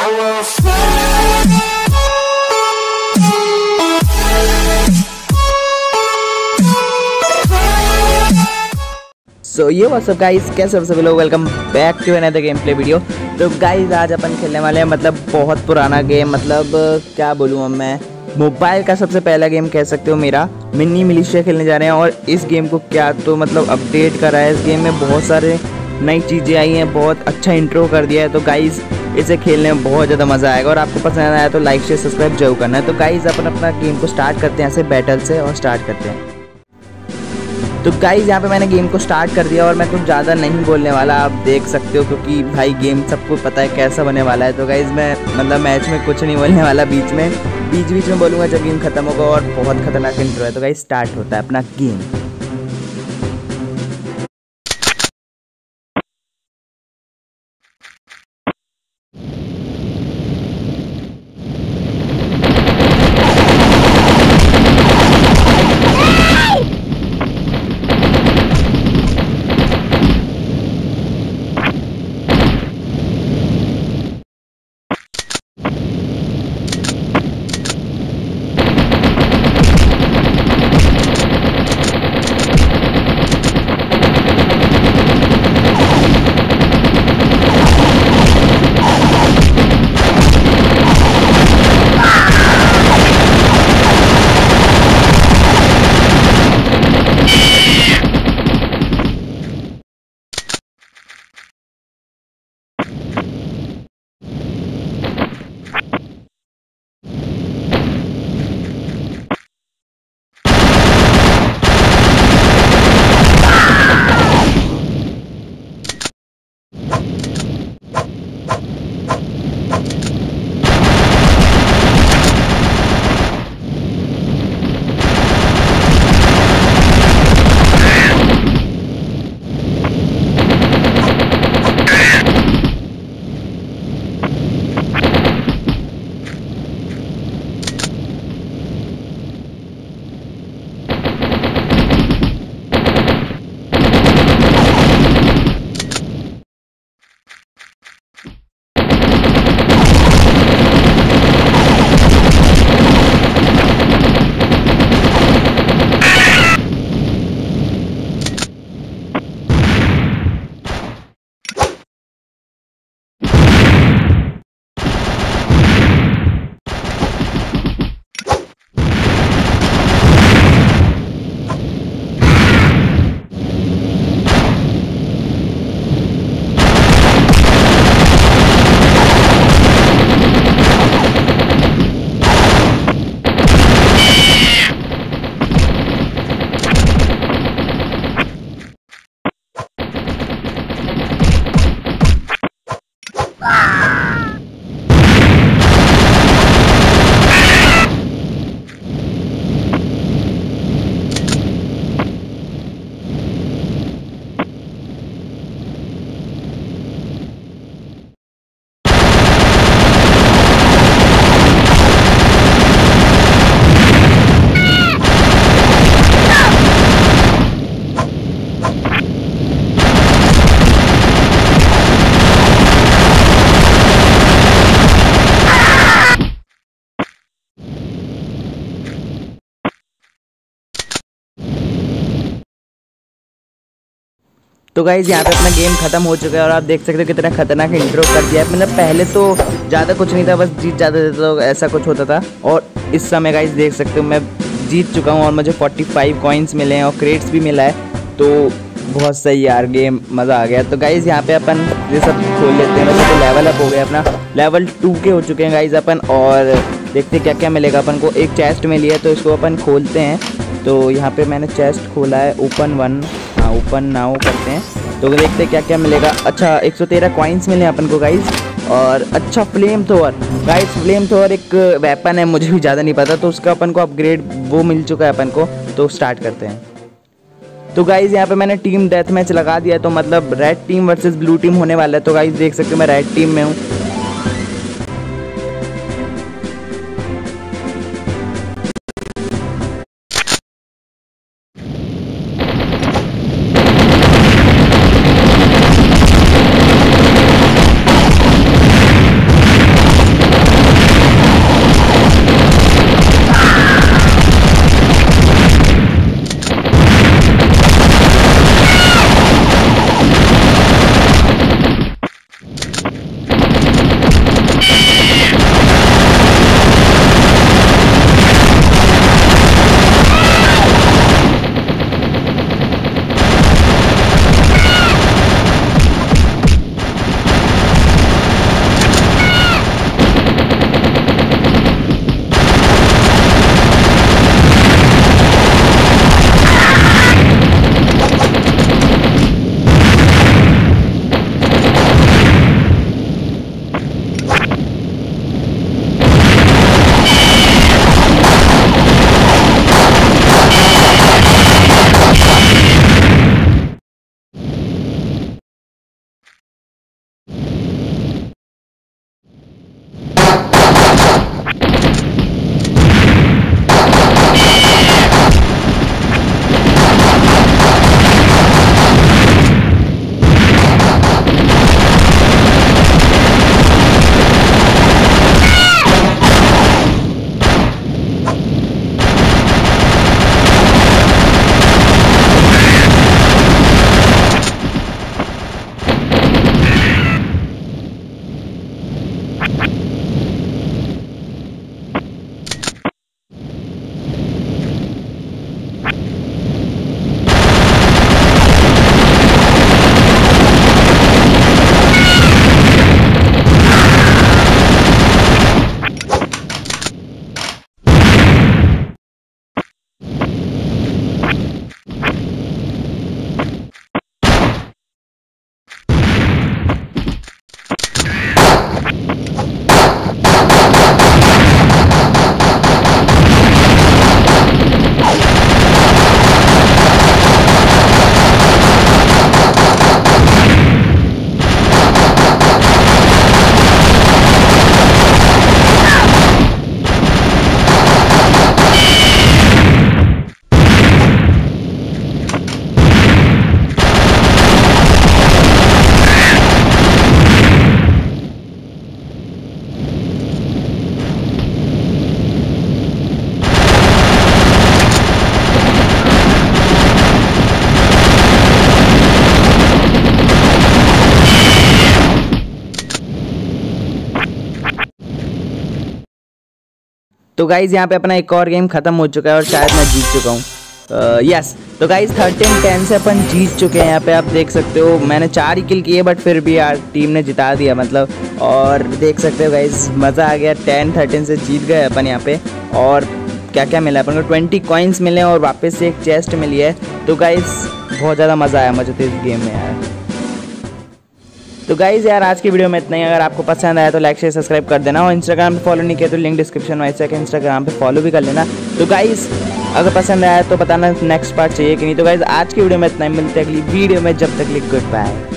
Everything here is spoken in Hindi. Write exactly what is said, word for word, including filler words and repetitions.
सो ये व्हाट्सअप गाइस, कैसे हो सभी लोग। Welcome back to another game play video. तो गाइस आज अपन खेलने वाले हैं मतलब बहुत पुराना गेम, मतलब क्या बोलूँ अब मैं, मोबाइल का सबसे पहला गेम कह सकते हो मेरा। मिनी मिलिशिया खेलने जा रहे हैं और इस गेम को क्या तो मतलब अपडेट करा है। इस गेम में बहुत सारे नई चीज़ें आई हैं, बहुत अच्छा इंट्रो कर दिया है। तो गाइस इसे खेलने में बहुत ज़्यादा मज़ा आएगा और आपको पसंद आया तो लाइक शेयर सब्सक्राइब जरूर करना है। तो गाइस अपन अपना गेम को स्टार्ट करते हैं ऐसे बैटल से और स्टार्ट करते हैं। तो गाइस यहाँ पे मैंने गेम को स्टार्ट कर दिया और मैं कुछ ज़्यादा नहीं बोलने वाला, आप देख सकते हो, क्योंकि भाई गेम सबको पता है कैसा बनने वाला है। तो गाइस मैं मतलब मैच में कुछ नहीं बोलने वाला, बीच में बीच बीच में बोलूँगा जब गेम खत्म होगा। और बहुत खतरनाक इंट्रो है। तो गाइस स्टार्ट होता है अपना गेम। तो गाइज यहाँ पे अपना गेम खत्म हो चुका है और आप देख सकते हो कितना खतरनाक इंट्रो कर दिया है। मतलब पहले तो ज़्यादा कुछ नहीं था, बस जीत जाते थे तो ऐसा कुछ होता था। और इस समय गाइज देख सकते हो मैं जीत चुका हूँ और मुझे पैंतालीस कॉइन्स मिले हैं और क्रेड्स भी मिला है। तो बहुत सही यार, गेम मज़ा आ गया। तो गाइज यहाँ पे अपन ये सब खोल लेते हैं। वैसे तो लेवल अप हो गया, अपना लेवल टू के हो चुके हैं गाइज अपन। और देखते क्या क्या मिलेगा अपन को। एक चेस्ट मिली है तो इसको अपन खोलते हैं। तो यहाँ पे मैंने चेस्ट खोला है, ओपन वन, हाँ ओपन नाउ करते हैं। तो देखते क्या क्या मिलेगा। अच्छा एक सौ तेरह कॉइन्स मिले अपन को गाइज। और अच्छा flame thrower guys, flame thrower एक वेपन है, मुझे भी ज़्यादा नहीं पता। तो उसका अपन को अपग्रेड वो मिल चुका है अपन को। तो स्टार्ट करते हैं। तो गाइज यहाँ पे मैंने टीम डेथ मैच लगा दिया है। तो मतलब red team versus blue team होने वाला है। तो गाइज देख सकते हो मैं रेड टीम में हूँ। तो गाइज़ यहाँ पे अपना एक और गेम खत्म हो चुका है और शायद मैं जीत चुका हूँ। यस uh, तो गाइज़ थर्टीन टेन से अपन जीत चुके हैं। यहाँ पे आप देख सकते हो मैंने चार ही किल किए बट फिर भी यार टीम ने जिता दिया मतलब। और देख सकते हो गाइज़ मज़ा आ गया, टेन थर्टीन से जीत गए अपन यहाँ पे। और क्या क्या मिला अपन को, ट्वेंटी कॉइन्स मिले और वापस से एक चेस्ट मिली है। तो गाइज़ बहुत ज़्यादा मज़ा आया मुझे तो इस गेम में यार। तो गाइज़ यार आज की वीडियो में इतना ही। अगर आपको पसंद आया तो लाइक शेयर सब्सक्राइब कर देना और इंस्टाग्राम पे फॉलो नहीं किया तो लिंक डिस्क्रिप्शन में है, इंस्टाग्राम पे फॉलो भी कर लेना। तो गाइज़ अगर पसंद आया तो बताना नेक्स्ट पार्ट चाहिए कि नहीं। तो गाइज़ आज की वीडियो में इतना ही, मिलते हैं अगली वीडियो में, जब तक गुड बाय।